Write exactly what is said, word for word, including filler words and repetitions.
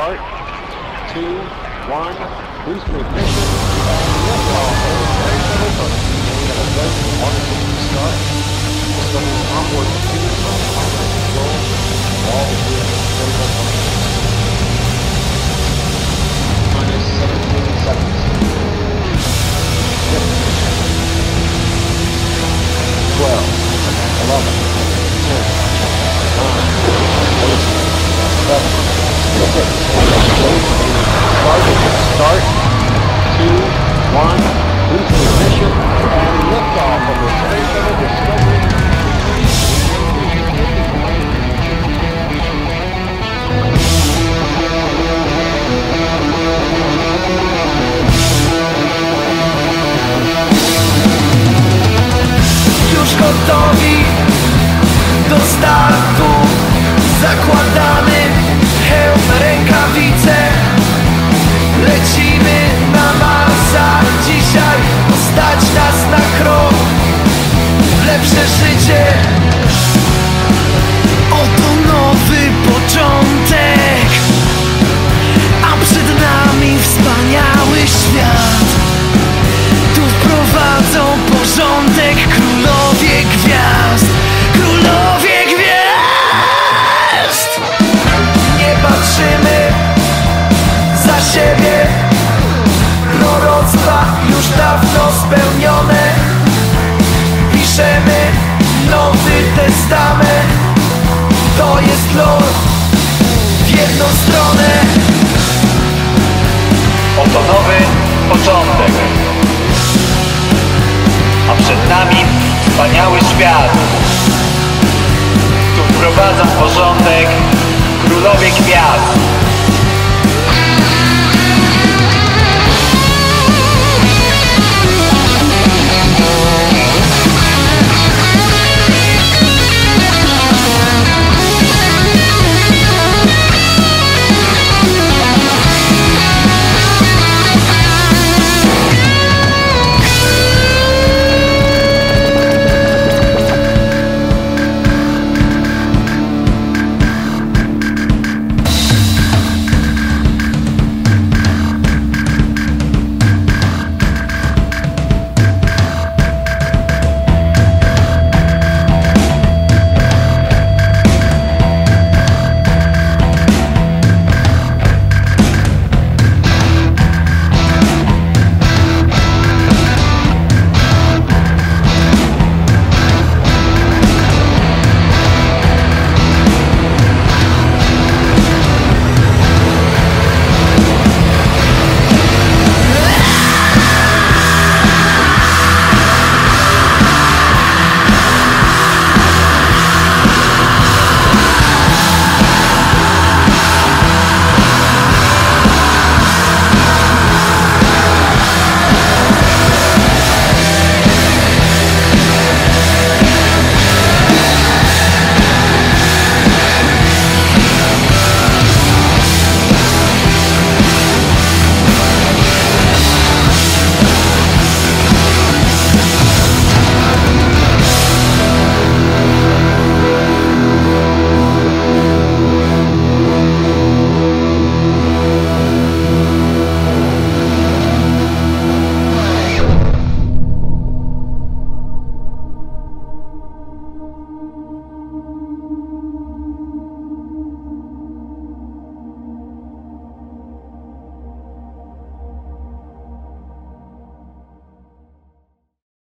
Start. Two, one, boost ignition, and liftoff of the Space Shuttle Columbia. We have a good wonderful start. Discovering onboard computers from cockpit control. All the vehicles critical functions. Minus seventeen seconds. twelve, eleven, ten, nine, eight, seven, six, start, two, one, boost ignition, and liftoff of the Space Shuttle Discovery. Już gotowi do startu, zakładamy hełm, rękawice, lecimy na Marsa. Dzisiaj stać nas na krok w lepsze życie. Oto nowy początek, a przed nami wspaniały świat. Tu wprowadzą porządek królowie gwiazd, królowie gwiazd. Nie patrzymy za siebie, proroctwa już dawno spełnione. Piszemy Nowy Testament, to jest lot w jedną stronę. Oto nowy początek, a przed nami wspaniały świat. Tu wprowadzą porządek królowie gwiazd.